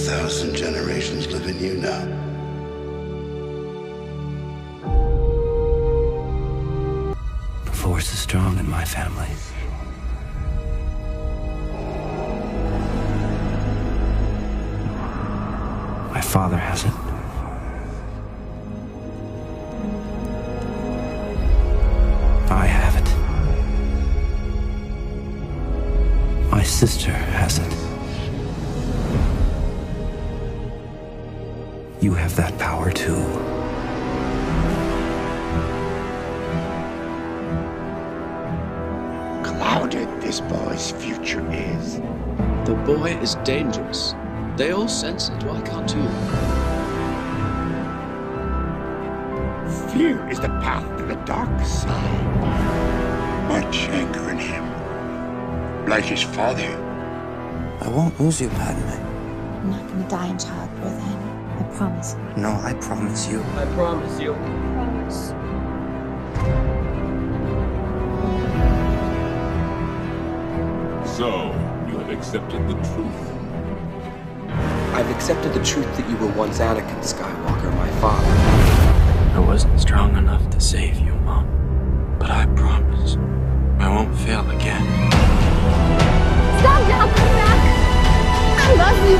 1,000 generations live in you now. The Force is strong in my family. My father has it. I have it. My sister has it. You have that power too. Clouded this boy's future is. The boy is dangerous. They all sense it. Why can't you? Fear is the path to the dark side. Much anger in him. Like his father. I won't lose you, Padme. I'm not gonna die in childbirth, Anakin. I promise. No, I promise you. I promise you. Promise. So, you have accepted the truth. I've accepted the truth that you were once Anakin Skywalker, my father. I wasn't strong enough to save you, Mom. But I promise I won't fail again. Stop now, come back! I love you!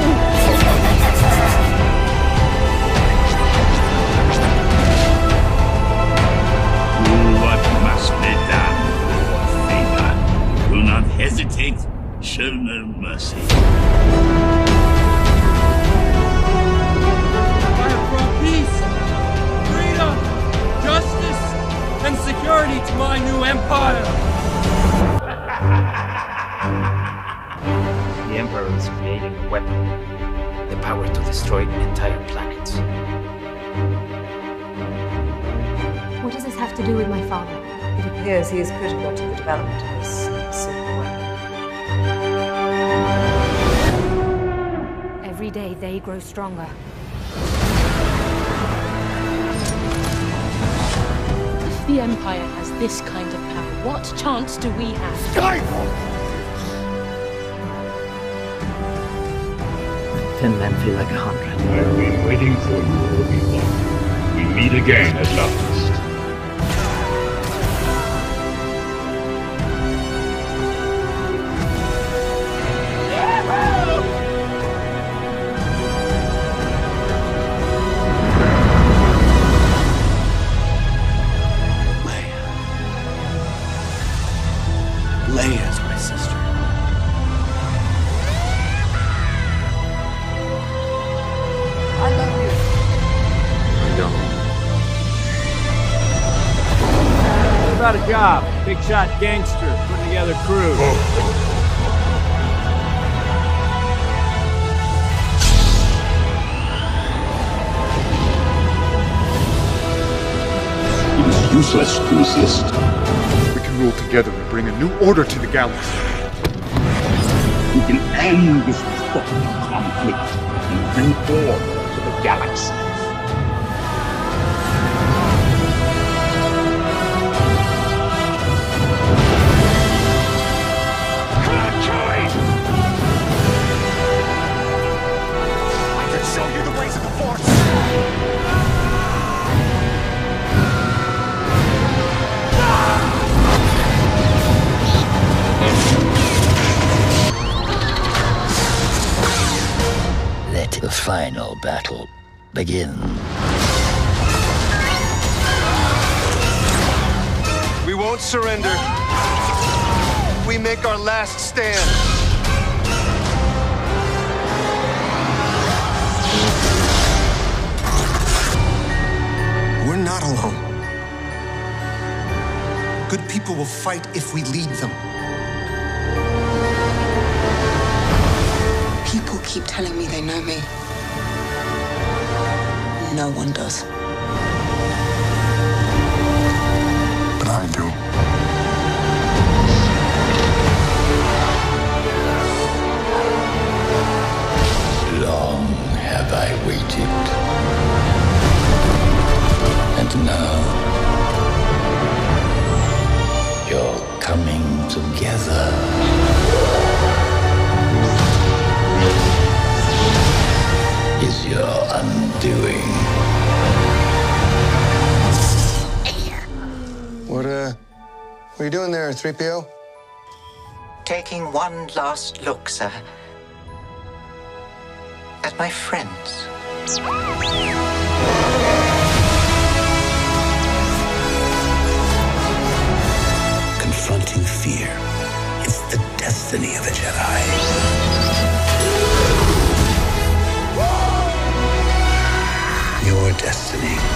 What must be done, Vader? Do not hesitate, show no mercy. I have brought peace, freedom, justice, and security to my new empire. The Emperor is creating a weapon, the power to destroy entire planets. What does this have to do with my father? It appears he is critical to the development of this super weapon. Every day they grow stronger. If the Empire has this kind of power, what chance do we have? Skywalker! 10 men feel like 100. I've been waiting for you, Obi-Wan. We meet again at last. Leia's my sister. I love you. I don't. What about a job? Big shot gangster, putting together crew. It is useless to resist. We can rule together and bring a new order to the galaxy. We can end this destructive conflict and bring order to the galaxy. I can show you the ways of the Force! Let the final battle begin. We won't surrender. We make our last stand. We're not alone. Good people will fight if we lead them. People keep telling me they know me. No one does. But I do. Long have I waited. And now, you're coming together. doing? What are you doing there, 3PO? Taking one last look, sir, at my friends. Confronting fear is the destiny of a Jedi. Your destiny